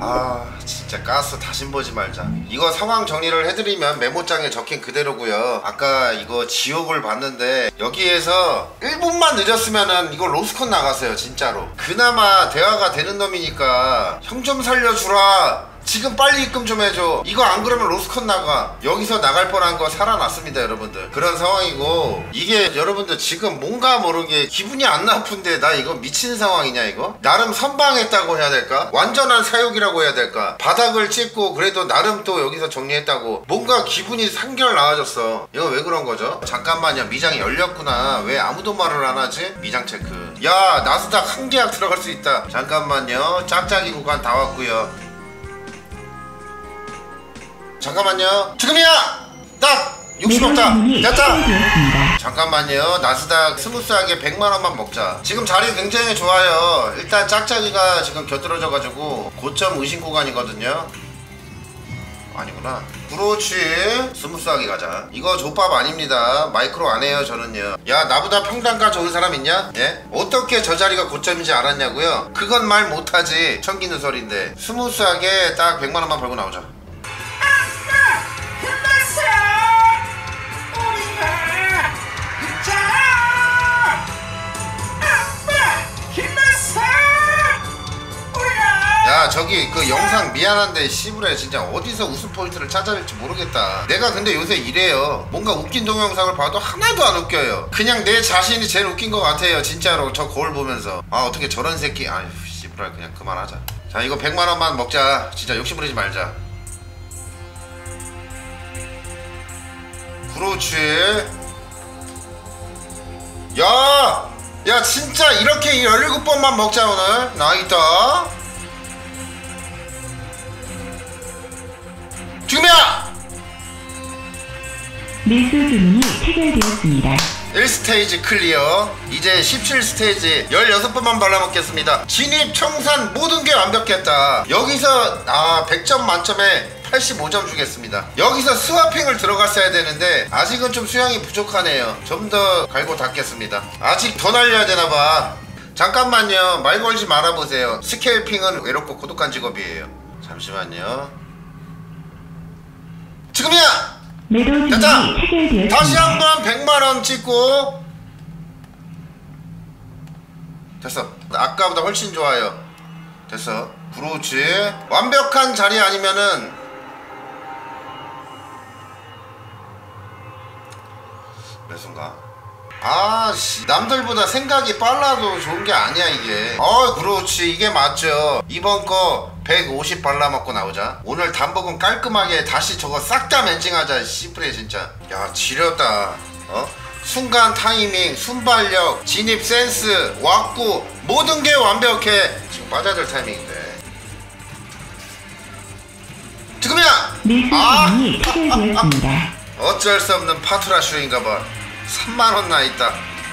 아 진짜 가스 다신 보지 말자. 이거 상황 정리를 해드리면 메모장에 적힌 그대로고요. 아까 이거 지옥을 봤는데 여기에서 1분만 늦었으면은 이거 로스콘 나갔어요 진짜로. 그나마 대화가 되는 놈이니까 형 좀 살려주라, 지금 빨리 입금 좀 해줘. 이거 안 그러면 로스콘 나가. 여기서 나갈 뻔한 거 살아났습니다 여러분들. 그런 상황이고, 이게 여러분들 지금 뭔가 모르게 기분이 안 나쁜데 나 이거 미친 상황이냐. 이거 나름 선방했다고 해야 될까, 완전한 사육이라고 해야 될까. 바닥을 찍고 그래도 나름 또 여기서 정리했다고 뭔가 기분이 한결 나아졌어. 이거 왜 그런 거죠? 잠깐만요, 미장이 열렸구나. 왜 아무도 말을 안 하지? 미장 체크. 야 나스닥 한 계약 들어갈 수 있다. 잠깐만요, 짝짝이 구간 다 왔고요. 잠깐만요, 지금이야! 딱! 60없다! 됐다! 잠깐만요, 나스닥 스무스하게 100만원만 먹자. 지금 자리 굉장히 좋아요. 일단 짝짝이가 지금 곁들어져가지고 고점 의심 구간이거든요. 아니구나. 그렇지, 스무스하게 가자. 이거 족밥 아닙니다. 마이크로 안 해요 저는요. 야 나보다 평단가 좋은 사람 있냐? 예? 어떻게 저 자리가 고점인지 알았냐고요? 그건 말 못하지. 천기는 소리인데. 스무스하게 딱 100만원만 벌고 나오자. 야 저기 그 영상 미안한데 씨부레 진짜 어디서 웃음 포인트를 찾아야 될지 모르겠다. 내가 근데 요새 이래요. 뭔가 웃긴 동영상을 봐도 하나도 안 웃겨요. 그냥 내 자신이 제일 웃긴 것 같아요 진짜로. 저 거울 보면서 아 어떻게 저런 새끼. 아휴 씨부레 그냥 그만하자. 자 이거 100만원만 먹자. 진짜 욕심부리지 말자. 그렇지. 야 진짜 이렇게 17번만 먹자 오늘. 나있다. 지금이야! 매수 주문이 체결되었습니다. 1스테이지 클리어. 이제 17스테이지 16번만 발라먹겠습니다. 진입, 청산 모든 게 완벽했다. 여기서 100점 만점에 85점 주겠습니다. 여기서 스와핑을 들어갔어야 되는데 아직은 좀 수량이 부족하네요. 좀 더 갈고 닦겠습니다. 아직 더 날려야 되나봐. 잠깐만요, 말 걸지 말아보세요. 스케일핑은 외롭고 고독한 직업이에요. 잠시만요. 지금이야! 됐다! 다시 한번 100만원 찍고 됐어. 아까보다 훨씬 좋아요. 됐어. 그렇지. 완벽한 자리 아니면은 매수인가? 아씨, 남들보다 생각이 빨라도 좋은 게 아니야 이게. 그렇지, 이게 맞죠. 이번 거 150 발라먹고 나오자. 오늘 단복은 깔끔하게 다시 저거 싹 다 멘징하자. 씨프레 진짜. 야 지렸다. 순간 타이밍, 순발력, 진입 센스, 왁구 모든 게 완벽해. 지금 빠져야 될 타이밍인데. 지금이야! 어쩔 수 없는 파투라쇼인가봐. 3만원 나있다.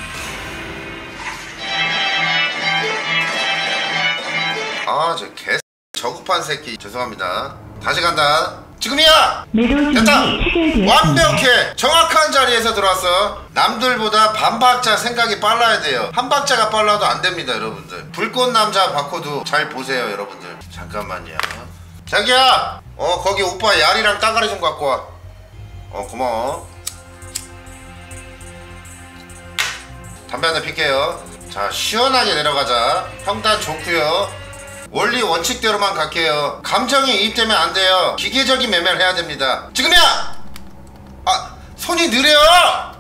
저 개 저급한 새끼 죄송합니다. 다시 간다. 지금이야! 됐다! 완벽해! 정확한 자리에서 들어왔어. 남들보다 반 박자 생각이 빨라야 돼요. 한 박자가 빨라도 안 됩니다 여러분들. 불꽃 남자 바코드 잘 보세요 여러분들. 잠깐만요. 자기야! 거기 오빠 야리랑 따가리 좀 갖고 와. 고마워. 담배 한대 필게요. 자 시원하게 내려가자. 평단 좋구요. 원리 원칙대로만 갈게요. 감정이 이입되면 안 돼요. 기계적인 매매를 해야 됩니다. 지금이야! 손이 느려!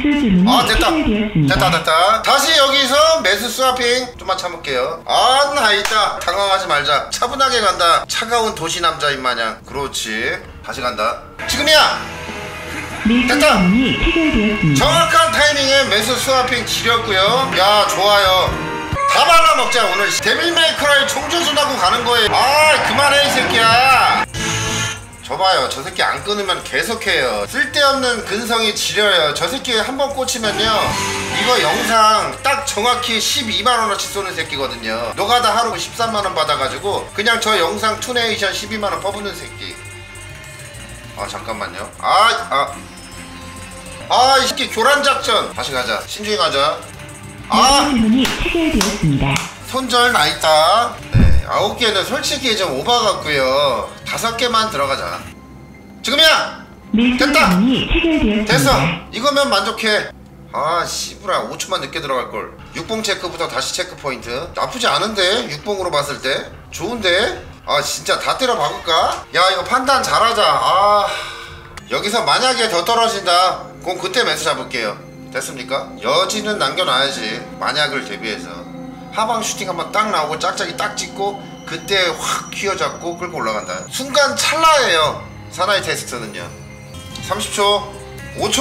됐다. 다시 여기서 매수 스와핑. 좀만 참을게요. 나 있다. 당황하지 말자. 차분하게 간다. 차가운 도시남자인 마냥. 그렇지. 다시 간다. 지금이야! 됐다! 정확한 타이밍에 매수 스와핑 지렸고요. 야 좋아요. 다 발라먹자 오늘. 데빌메이커라의 총조준하고 가는 거예요. 그만해 이 새끼야. 저봐요, 저 새끼 안 끊으면 계속해요. 쓸데없는 근성이 지려요. 저 새끼 한번 꽂히면요 이거 영상 딱 정확히 12만원어치 쏘는 새끼거든요. 노가다 하루 13만원 받아가지고 그냥 저 영상 투네이션 12만원 퍼붓는 새끼. 잠깐만요. 이 새끼 교란작전. 다시 가자. 신중히 가자. 주문이 체결되었습니다. 손절 나있다. 네. 9개는 솔직히 좀 오바 같고요. 5개만 들어가자. 지금이야! 매수 됐다! 주문이 체결되었습니다. 됐어! 이거면 만족해. 아 씨부라 5초만 늦게 들어갈걸. 육봉 체크부터 다시 체크 포인트. 나쁘지 않은데? 육봉으로 봤을 때 좋은데? 아 진짜 다 때려 박을까? 야 이거 판단 잘하자. 아 여기서 만약에 더 떨어진다 그럼 그때 매수 잡을게요. 됐습니까? 여지는 남겨놔야지. 만약을 대비해서 하방 슈팅 한번 딱 나오고 짝짝이 딱 찍고 그때 확 휘어잡고 끌고 올라간다. 순간 찰나예요 사나이 테스트는요. 30초 5초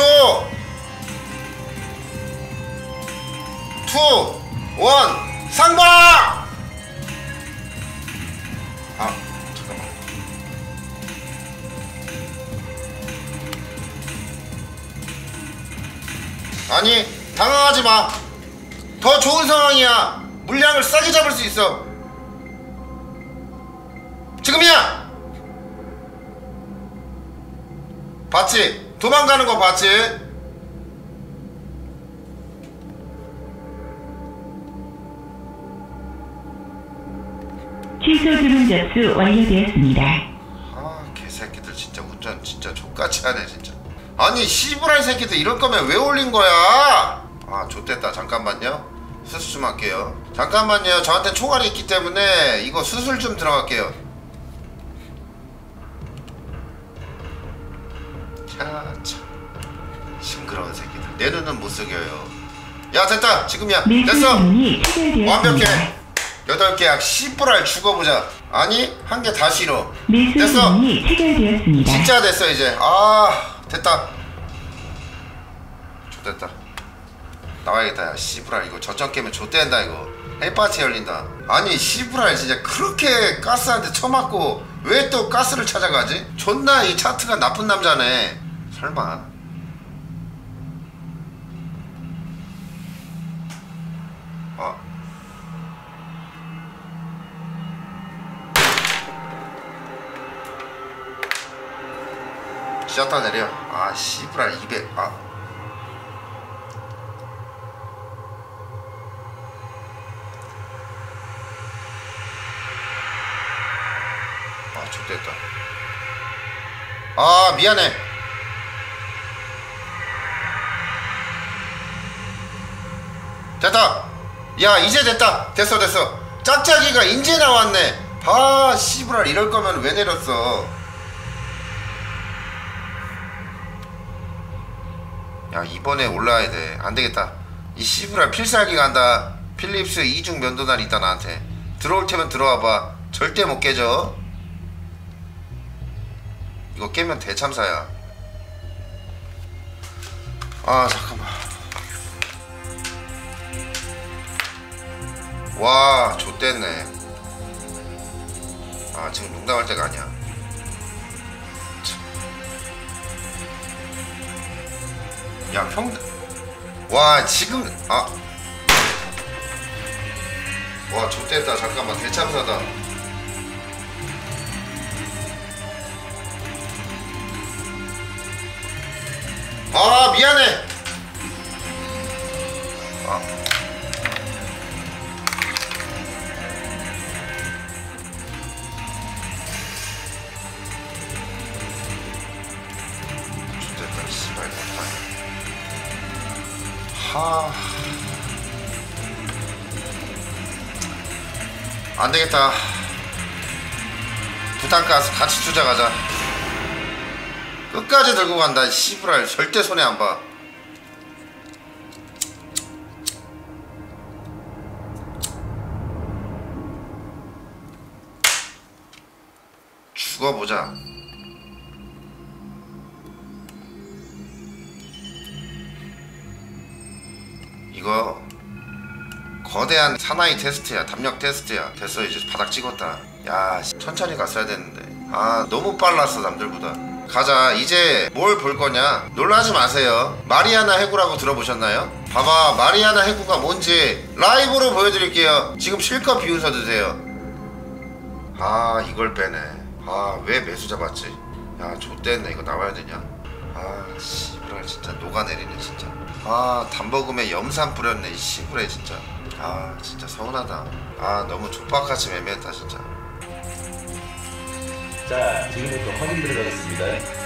2 1 상방! 아 잠깐만. 아니 당황하지마. 더 좋은 상황이야. 물량을 싸게 잡을 수 있어. 지금이야. 봤지? 도망가는 거 봤지? 취소 주문 접수 완료되었습니다. 아 개새끼들 진짜 운전 진짜 족같이 하네 진짜. 아니 씨부라이 새끼들 이럴 거면 왜 올린 거야? 아 좆됐다. 잠깐만요. 수술 좀 할게요. 잠깐만요. 저한테 총알이 있기 때문에 이거 수술 좀 들어갈게요. 참 징그러운 새끼들. 내 눈은 못 속여요. 야 됐다. 지금이야. 매수 됐어. 주문이 체결되었습니다. 완벽해. 8개야. 씨부랄 죽어보자. 아니 한 개 다 싫어. 매수 됐어. 주문이 체결되었습니다. 진짜 됐어 이제. 아 됐다. 좋됐다. 나와야겠다. 야 씨부랄 이거 저점 깨면 좆된다 이거. 헬파티 열린다. 아니 씨부랄 진짜 그렇게 가스한테 쳐맞고 왜 또 가스를 찾아가지? 존나 이 차트가 나쁜 남자네. 설마. 셔터 내려. 아 씨부랄 200. 아 좋됐다. 아 미안해. 됐다. 야 이제 됐다. 됐어. 짝짝이가 인제 나왔네. 아 씨부랄 이럴 거면 왜 내렸어. 야 이번에 올라와야 돼. 안되겠다. 이 씨부랄 필살기 간다. 필립스 이중 면도날 있다 나한테. 들어올 테면 들어와봐. 절대 못 깨져. 이거 깨면 대참사야. 아 잠깐만. 와 좆됐네. 아 지금 농담할 때가 아니야. 야 형. 와 지금 와 좆됐다. 잠깐만 대참사다. 아 미안해. 좆됐다 씨발. 하 안되겠다. 부탄가스 같이 투자가자. 끝까지 들고 간다. 씨부랄 절대 손해 안봐. 죽어보자. 이거 거대한 사나이 테스트야. 담력 테스트야. 됐어 이제 바닥 찍었다. 야 천천히 갔어야 됐는데. 아 너무 빨랐어 남들보다. 가자. 이제 뭘 볼 거냐. 놀라지 마세요. 마리아나 해구라고 들어보셨나요? 봐봐 마리아나 해구가 뭔지 라이브로 보여드릴게요. 지금 실컷 비웃어 드세요. 아 이걸 빼네. 아 왜 매수 잡았지. 야 좆됐네. 이거 나와야 되냐. 아 씨부랄 진짜 녹아내리네 진짜. 아 담버금에 염산 뿌렸네 이 씨부레 진짜. 아 진짜 서운하다. 아 너무 족박같이 매매했다 진짜. 자, 지금부터 확인 들어가겠습니다.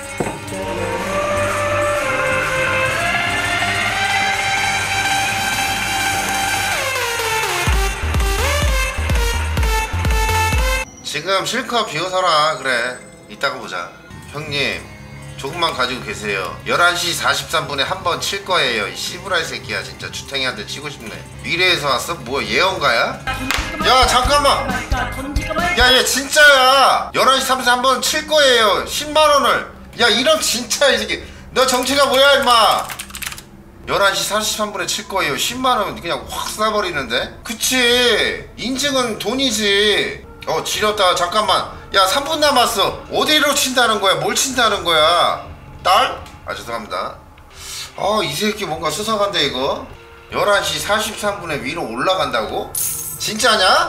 지금 실컷 비웃어라. 그래 이따가 보자. 형님 조금만 가지고 계세요. 11시 43분에 한 번 칠 거예요. 이 씨부라이 새끼야. 진짜 주탱이한테 치고 싶네. 미래에서 왔어? 뭐 예언가야? 야 잠깐만. 야 얘 진짜야. 11시 30분에 한 번 칠 거예요. 10만원을. 야 이런 진짜 이 새끼. 너 정체가 뭐야 임마. 11시 43분에 칠 거예요. 10만원 그냥 확 쏴버리는데? 그치 인증은 돈이지. 지렸다. 잠깐만. 야 3분 남았어. 어디로 친다는 거야? 뭘 친다는 거야? 딸? 아 죄송합니다. 이 새끼 뭔가 수상한데 이거. 11시 43분에 위로 올라간다고? 진짜냐?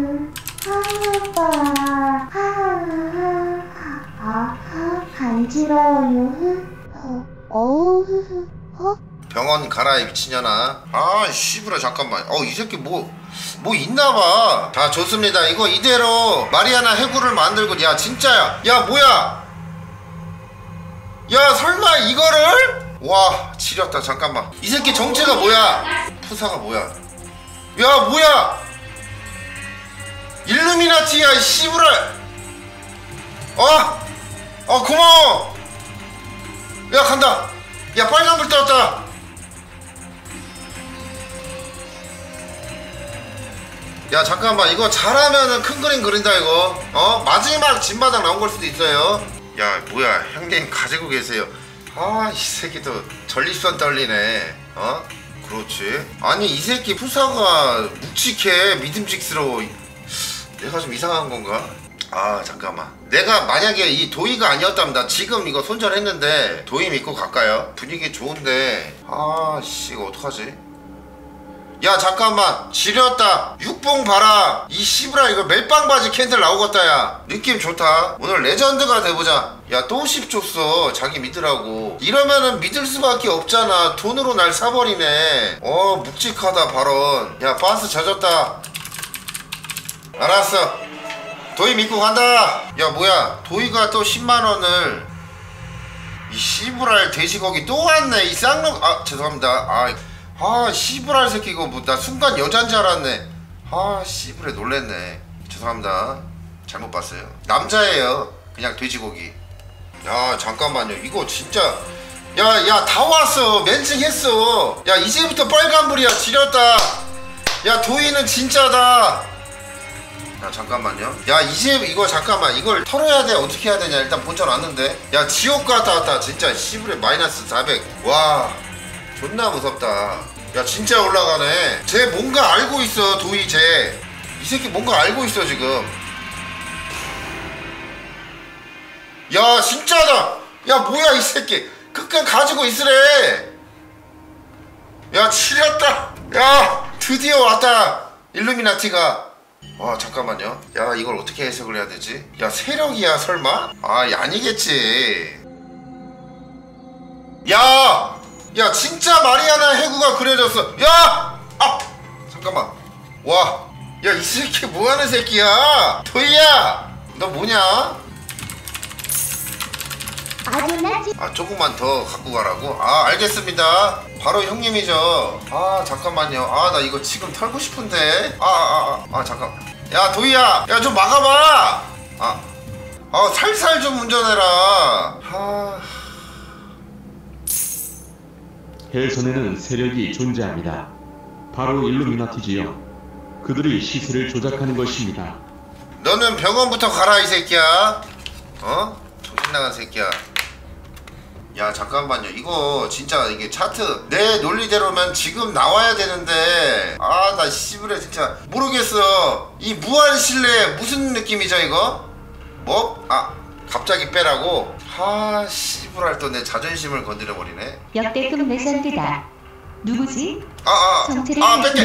간지러워요. 병원 가라 이 미친년아. 아 씨부라 잠깐만. 이 새끼 뭐 있나봐. 자 좋습니다. 이거 이대로 마리아나 해구를 만들고. 야 진짜야. 야 뭐야. 야 설마 이거를. 와 지렸다. 잠깐만 이 새끼 정체가 뭐야. 푸사가 뭐야. 야 뭐야. 일루미나티야 이 씨부라. 고마워. 야 간다. 야 빨간불 떴다. 야 잠깐만 이거 잘하면은 큰 그림 그린다 이거. 마지막 진바닥 나온 걸 수도 있어요. 야 뭐야 형님 가지고 계세요. 이 새끼도 전립선 떨리네. 그렇지. 아니 이 새끼 푸사가 묵직해. 믿음직스러워. 내가 좀 이상한 건가? 잠깐만. 내가 만약에 이 도희가 아니었다면 나 지금 이거 손절했는데. 도희 믿고 갈까요? 분위기 좋은데. 씨 이거 어떡하지? 야 잠깐만 지렸다. 육봉 봐라. 이 씨부라 이거 멜빵 바지 캔들 나오겠다. 야 느낌 좋다. 오늘 레전드가 돼보자. 야 또 10 줬어. 자기 믿으라고. 이러면은 믿을 수밖에 없잖아. 돈으로 날 사버리네. 묵직하다 발언. 야 반스 젖었다. 알았어. 도희 믿고 간다. 야 뭐야 도희가 또 10만원을. 이 씨부랄 돼지고기 또 왔네 이 쌍놈. 죄송합니다. 씨부랄 새끼 이거 뭐 나 순간 여잔 줄 알았네. 씨부레 놀랬네. 죄송합니다. 잘못 봤어요. 남자예요. 그냥 돼지고기. 야 잠깐만요 이거 진짜. 야 다 왔어. 멘징했어. 야 이제부터 빨간불이야. 지렸다. 야 도희는 진짜다. 야 잠깐만요. 야 이제 이거 잠깐만 이걸 털어야 돼. 어떻게 해야 되냐. 일단 본전 왔는데. 야 지옥 갔다 왔다. 진짜 씨부레 마이너스 400. 와 존나 무섭다. 야 진짜 올라가네. 쟤 뭔가 알고 있어. 도희 쟤 이 새끼 뭔가 알고 있어 지금. 야 진짜다. 야 뭐야 이 새끼 끝까지 가지고 있으래. 야 치렸다. 야 드디어 왔다 일루미나티가. 잠깐만요. 야 이걸 어떻게 해석을 해야 되지? 야 세력이야 설마? 아니겠지. 야 진짜 마리아나 해구가 그려졌어. 야! 잠깐만. 와. 야 이 새끼 뭐하는 새끼야. 도희야 너 뭐냐? 조금만 더 갖고 가라고? 알겠습니다. 바로 형님이죠. 잠깐만요. 나 이거 지금 털고 싶은데. 잠깐. 야 도희야 야 좀 막아봐. 살살 좀 운전해라. 헬선에는 세력이 존재합니다. 바로 일루미나티지요. 그들이 시세를 조작하는 것입니다. 너는 병원부터 가라 이 새끼야. 정신나간 새끼야. 야 잠깐만요. 이거 진짜 이게 차트 내 논리대로면 지금 나와야 되는데. 나 씨부레 진짜 모르겠어. 이 무한실내 무슨 느낌이죠 이거? 뭐? 갑자기 빼라고? 씨부랄 또 내 자존심을 건드려버리네. 역대급 레전드다. 누구지? 뺄게.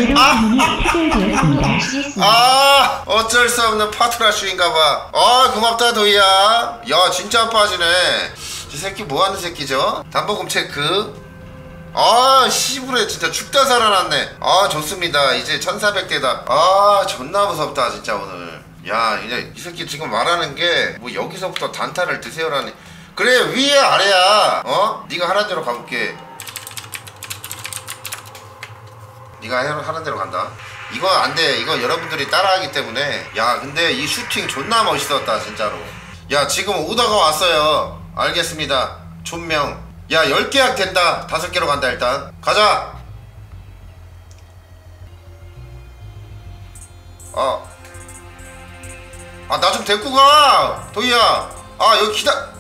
체결되었습니다. 어쩔 수 없는 파트라슈인가봐. 고맙다 도희야. 야 진짜 빠지네. 이 새끼 뭐하는 새끼죠? 담보금 체크. 아 씨부레 진짜 죽다 살아났네. 아 좋습니다. 이제 1400대다. 아 존나 무섭다 진짜 오늘. 야 이제 이 새끼 지금 말하는 게 뭐 여기서부터 단타를 드세요라니. 그래 위에 아래야. 어? 네가 하는 대로 가볼게. 네가 하는 대로 간다. 이거 안돼. 이거 여러분들이 따라하기 때문에. 야 근데 이 슈팅 존나 멋있었다 진짜로. 야 지금 오더가 왔어요. 알겠습니다. 존명. 야 10계약 된다. 5개로 간다 일단. 가자. 나 좀 데리고 가 도희야. 여기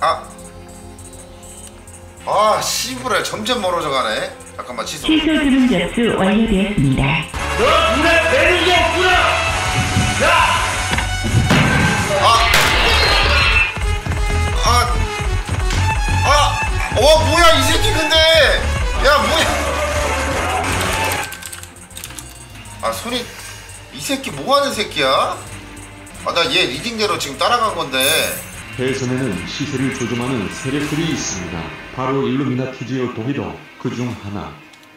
씨부레 점점 멀어져 가네. 잠깐만 취소. 취소 주문 접수 완료되었습니다. 너 눈에 뵈는 게 없구나! 야! 뭐야 이 새끼 근데. 야 뭐야. 손이 이 새끼 뭐하는 새끼야. 나 얘 리딩대로 지금 따라간 건데. 대선에는 시세를 조종하는 세력들이 있습니다. 바로 일루미나티지요 도히도 그중 하나.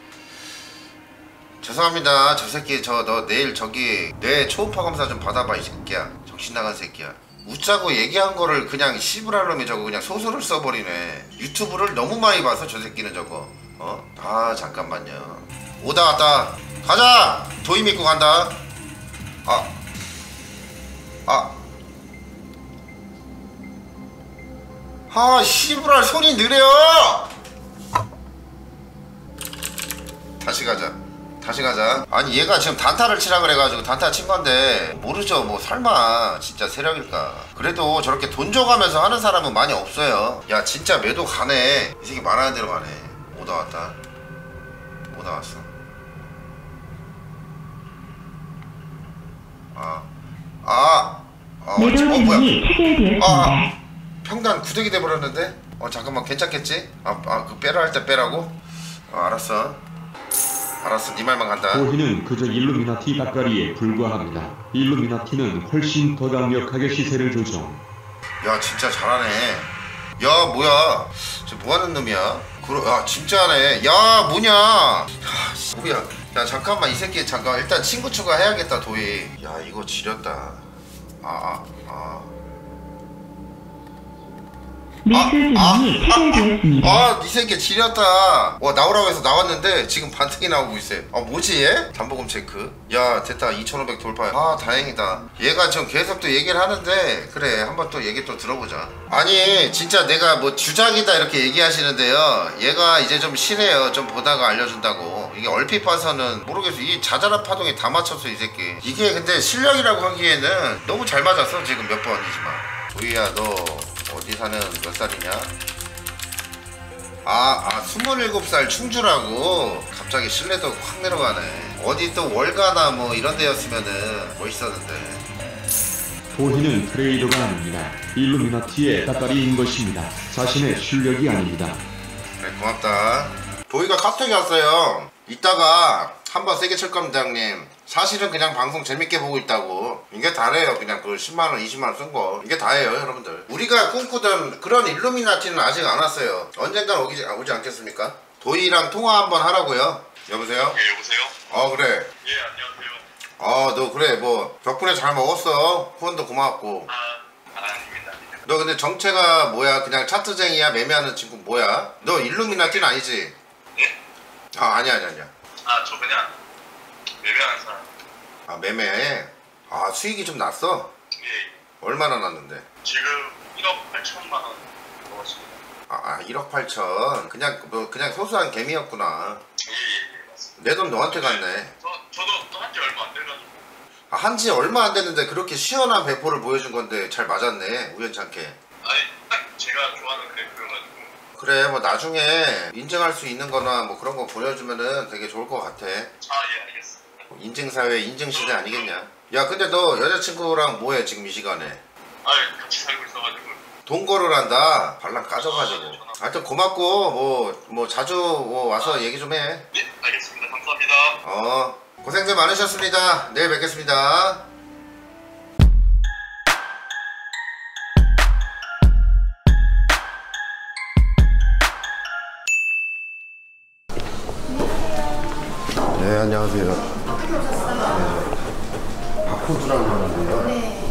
죄송합니다. 저 새끼 너 내일 저기 뇌 초음파 검사 좀 받아봐 이 새끼야. 정신 나간 새끼야. 웃자고 얘기한 거를 그냥 씨부랄놈이 저거 그냥 소설을 써버리네. 유튜브를 너무 많이 봐서 저 새끼는 저거. 잠깐만요. 오다 왔다. 가자. 도희 믿고 간다. 씨부랄 손이 느려. 다시 가자. 아니 얘가 지금 단타를 치라 그래가지고 단타 친 건데 모르죠. 뭐 설마 진짜 세력일까. 그래도 저렇게 돈 줘가면서 하는 사람은 많이 없어요. 야 진짜 매도 가네. 이 새끼 말하는 대로 가네. 오다 왔다. 오다 왔어. 매도 주문이 체결되었습니다. 평단 구dek이 돼버렸는데. 잠깐만 괜찮겠지? 그 빼라 할 때 빼라고? 알았어 네 말만 간다. 도희는 그저 일루미나티 닭가리에 불과합니다. 일루미나티는 훨씬 더 강력하게 시세를 조정. 야 진짜 잘하네. 야 뭐야 저 뭐하는 놈이야. 진짜네. 야 뭐냐. 뭐야. 야 잠깐만 이 새끼 잠깐 일단 친구 추가해야겠다 도희. 야 이거 지렸다. 매수 주문이 체결되었습니다. 이 새끼 지렸다. 나오라고 해서 나왔는데 지금 반등이 나오고 있어요. 뭐지 얘? 잠보금 체크. 야 됐다. 2500 돌파. 다행이다. 얘가 지금 계속 또 얘기를 하는데 그래 한번 또 얘기 또 들어보자. 아니 진짜 내가 뭐 주작이다 이렇게 얘기하시는데요. 얘가 이제 좀 실해요. 좀 보다가 알려준다고. 이게 얼핏 봐서는 모르겠어. 이 자잘한 파동에 다 맞췄어 이 새끼. 이게 근데 실력이라고 하기에는 너무 잘 맞았어 지금 몇 번이지만. 도희야 너 어디 사는 몇 살이냐? 27살 충주라고. 갑자기 신뢰도 확 내려가네. 어디 또 월가나 뭐 이런 데였으면은 멋있었는데. 도희는 트레이더가 아닙니다. 일루미나티의 닭가리인 것입니다. 자신의 실력이 아닙니다. 그래 고맙다. 도희가 카톡이 왔어요. 이따가 한번 세게 칠 겁니다 형님. 사실은 그냥 방송 재밌게 보고 있다고. 이게 다래요. 그냥 그 10만원 20만원 쓴 거 이게 다예요 여러분들. 우리가 꿈꾸던 그런 일루미나티는 아직 안 왔어요. 언젠간 오지 않겠습니까? 도희랑 통화 한번 하라고요. 여보세요? 예 여보세요? 그래. 예 안녕하세요. 너 그래 뭐 덕분에 잘 먹었어. 후원도 고맙고. 아닙니다. 너 근데 정체가 뭐야? 그냥 차트쟁이야? 매매하는 친구 뭐야? 너 일루미나티는 아니지? 예? 아니야. 저 그냥 매매하는 사람. 매매. 수익이 좀 났어? 예. 얼마나 났는데? 지금 1억 8천만 원 먹었습니다. 1억 8천. 그냥 소소한 개미였구나. 예 맞습니다. 내 돈 너한테 갔네. 저도 또 한지 얼마 안 돼가지고. 한지 얼마 안 됐는데 그렇게 시원한 배포를 보여준 건데 잘 맞았네. 우연찮게. 아니 딱 제가 좋아하는 그래프여가지고. 그래 뭐 나중에 인증할 수 있는 거나 뭐 그런 거 보여주면은 되게 좋을 것 같아. 예 알겠습니다. 인증사회 인증시대 아니겠냐. 야 근데 너 여자친구랑 뭐해 지금 이 시간에? 같이 살고 있어가지고. 동거를 한다. 발랑 까져가지고. 하여튼 고맙고 뭐 자주 와서 얘기 좀 해. 네 알겠습니다. 감사합니다. 고생들 많으셨습니다. 내일 뵙겠습니다. 네, 안녕하세요. 어떻게 오셨어요? 네. 바코드라고 하는데요. 네.